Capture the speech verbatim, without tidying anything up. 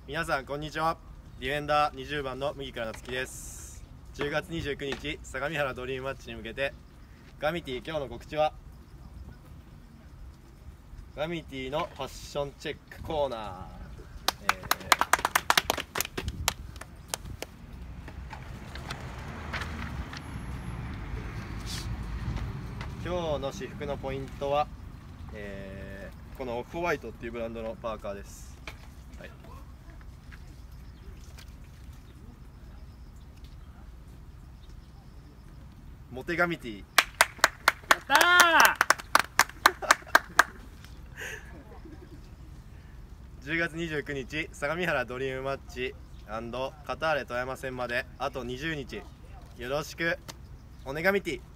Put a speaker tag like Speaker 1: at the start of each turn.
Speaker 1: 皆さんこんにちは。ディフェンダーにじゅうばんの麦倉夏樹です。じゅうがつにじゅうくにち相模原ドリームマッチに向けてガミティ、今日の告知はガミティのファッションチェックコーナー、えー、今日の私服のポイントは、えー、このオフホワイトっていうブランドのパーカーです。はい、モテガミティ。
Speaker 2: やったー
Speaker 1: じゅうがつにじゅうくにち相模原ドリームマッチ&カターレ富山戦まであとにじゅうにち、よろしくお願いミティ。